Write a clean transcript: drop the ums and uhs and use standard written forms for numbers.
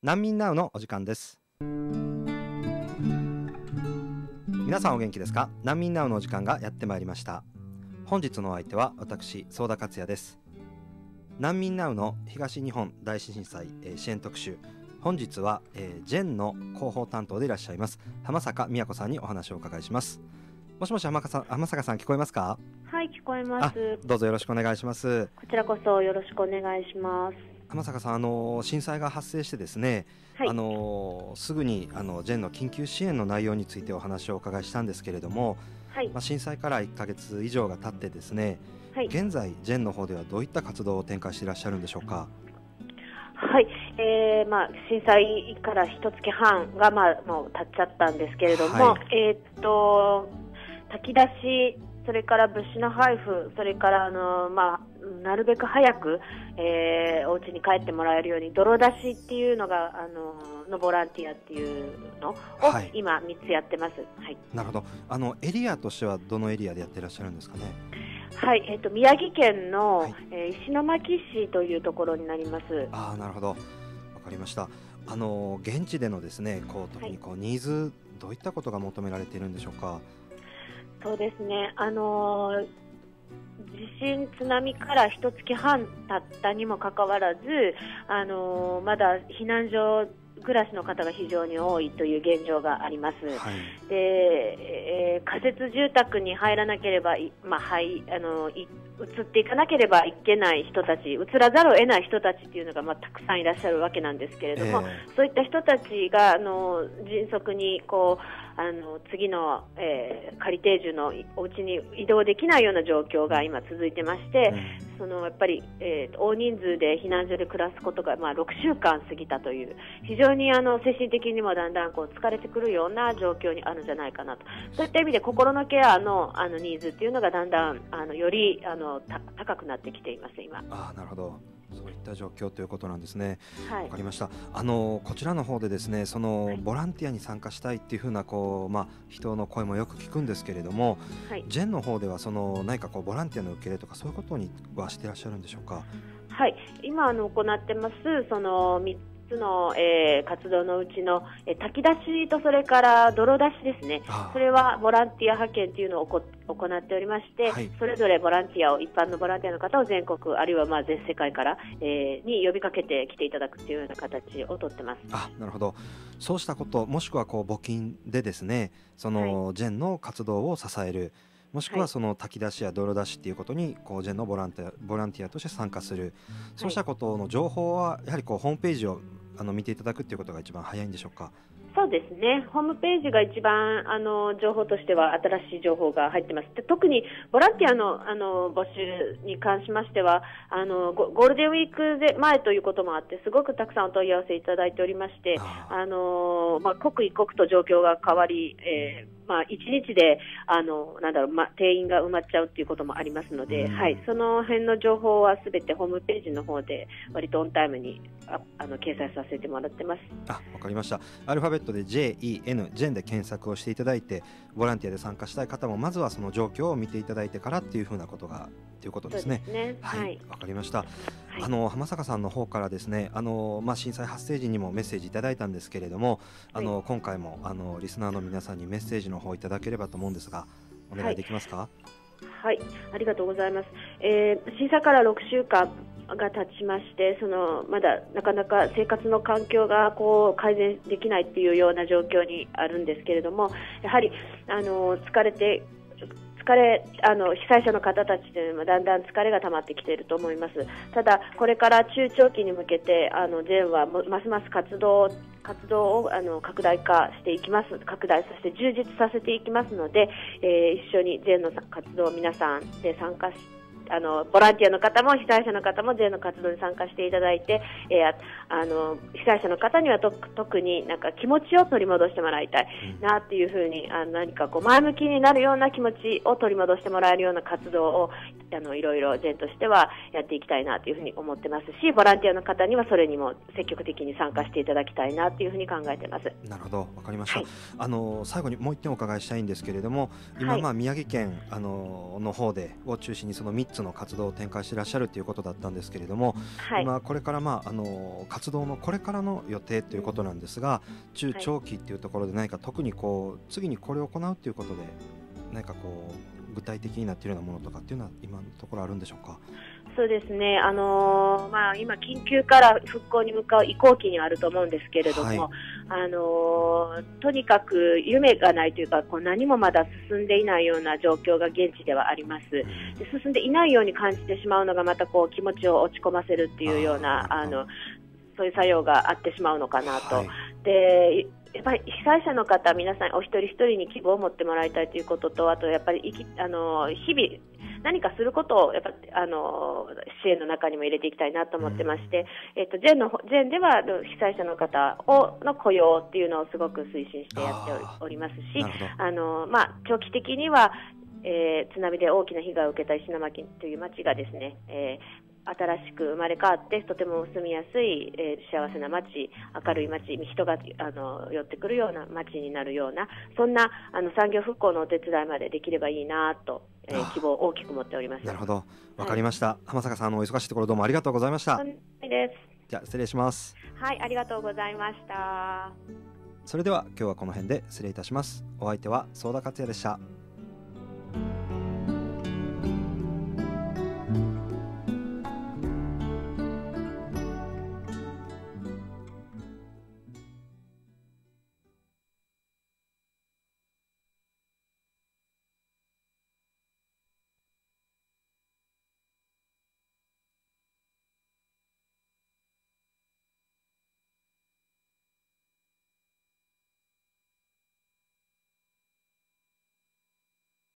難民ナウのお時間です。皆さんお元気ですか？難民ナウのお時間がやってまいりました。本日のお相手は私、相田克也です。難民ナウの東日本大震災、支援特集、本日は、ジェンの広報担当でいらっしゃいます浜坂美也子さんにお話をお伺いします。もしもし浜坂さん聞こえますか？ はい、聞こえます。 どうぞよろしくお願いします。 こちらこそよろしくお願いします。 浜坂さん、震災が発生してですね、 はい、 すぐにジェンの緊急支援の内容についてお話をお伺いしたんですけれども、 はい、 震災から1ヶ月以上が経ってですね、 はい、 現在ジェンの方ではどういった活動を展開していらっしゃるんでしょうか？ はい、震災から1月半が、もう経っちゃったんですけれども、 はい、 炊き出し、それから物資の配布、それからなるべく早く、お家に帰ってもらえるように泥出しっていうのがのボランティアっていうのを今3つやってます。はい、 なるほど。エリアとしてはどのエリアでやっていらっしゃるんですかね？ はい、宮城県の、 はい、 石巻市というところになります。 なるほど、わかりました。現地でのですね、特にニーズ、どういったことが求められているんでしょうか？ そうですね、地震、津波から1月半経ったにもかかわらず、まだ避難所暮らしの方が非常に多いという現状があります。 はい、 で、仮設住宅に入らなければ移っていかなければいけない人たち、移らざるを得ない人たちというのが、たくさんいらっしゃるわけなんですけれども、そういった人たちが迅速に次の、仮定住のお家に移動できないような状況が今続いてまして、やっぱり、大人数で避難所で暮らすことが、6週間過ぎたという非常に精神的にもだんだん疲れてくるような状況にあるんじゃないかなと。そういった意味で心のケアのニーズっていうのがだんだんより高くなってきています今。 なるほど、そういった状況ということなんですね。 はい、 わかりました。こちらの方でですね、ボランティアに参加したいっていう風な人の声もよく聞くんですけれども、 はい、 ジェンの方では何かボランティアの受け入れとかそういうことにはしていらっしゃるんでしょうか？ はい、今行ってます3つの、活動のうちの、炊き出しとそれから泥出しですね。それはボランティア派遣というのを行っておりまして、はい、それぞれボランティアを一般のボランティアの方を全国あるいは全世界から、に呼びかけて来ていただくというような形をとってます。 なるほど。そうしたこともしくは募金でですね、ジェンの活動を支える、もしくは炊き出しや泥出しっていうことにジェンのボランティアとして参加する、そうしたことの情報はやはりホームページを見ていただくっていうことが一番早いんでしょうか？ そうですね、ホームページが一番情報としては新しい情報が入ってます。で、特にボランティアの募集に関しましてはゴールデンウィーク前ということもあってすごくたくさんお問い合わせいただいておりまして、刻一刻と状況が変わり、1日で定員が埋まっちゃうということもありますので、はい、その辺の情報はすべてホームページの方で割とオンタイムに掲載させてもらってます。 わかりました。アルファベットで JEN ジェンで検索をしていただいて、ボランティアで参加したい方もまずはその状況を見ていただいてからっていうふうなことがということですね。はい、わかりました。浜坂さんの方からですね、震災発生時にもメッセージいただいたんですけれども、今回もリスナーの皆さんにメッセージの方いただければと思うんですが、お願いできますか？ はい、ありがとうございます。震災から6週間が経ちまして、まだなかなか生活の環境が改善できないっていうような状況にあるんですけれども、やはり被災者の方たちというのもだんだん疲れが溜まってきていると思います。ただこれから中長期に向けてジェンはますます活動を拡大化していきます。拡大、そして充実させていきますので、一緒にジェンの活動を皆さんで参加してボランティアの方も被災者の方もジェンの活動に参加していただいて、被災者の方には特に気持ちを取り戻してもらいたいなっていうふうに何か前向きになるような気持ちを取り戻してもらえるような活動をいろいろジェンとしてはやっていきたいなというふうに思ってますし、ボランティアの方にはそれにも積極的に参加していただきたいなというふうに考えています。 なるほど、わかりました。 はい、 最後にもう一点お伺いしたいんですけれども、今、宮城県の方でを中心にその3つつの活動を展開していらっしゃるということだったんですけれども、今これから、活動のこれからの予定ということなんですが、中長期っていうところで何か特に次にこれを行うということで何か具体的になっているようなものとかっていうのは今のところあるんでしょうか？ そうですね、今、緊急から復興に向かう移行期にはあると思うんですけれども、とにかく夢がないというか、何もまだ進んでいないような状況が現地ではあります。で、進んでいないように感じてしまうのがまた気持ちを落ち込ませるっていうようなそういう作用があってしまうのかなと。で、やっぱり被災者の方皆さんお一人一人に希望を持ってもらいたいということと、あとやっぱり日々何かすることをやっぱ支援の中にも入れていきたいなと思ってまして、ジェンでは被災者の方の雇用っていうのをすごく推進してやっておりますし、長期的には、津波で大きな被害を受けた石巻という町がですね、新しく生まれ変わってとても住みやすい、幸せな町、明るい町、人が寄ってくるような町になるような、そんな産業復興のお手伝いまでできればいいなと、希望を大きく持っております。 なるほど、わかりました。浜坂さん、お忙しいところどうもありがとうございました。 です。 じゃあ失礼します。 はい、ありがとうございました。 それでは今日はこの辺で失礼いたします。お相手は相田克也でした。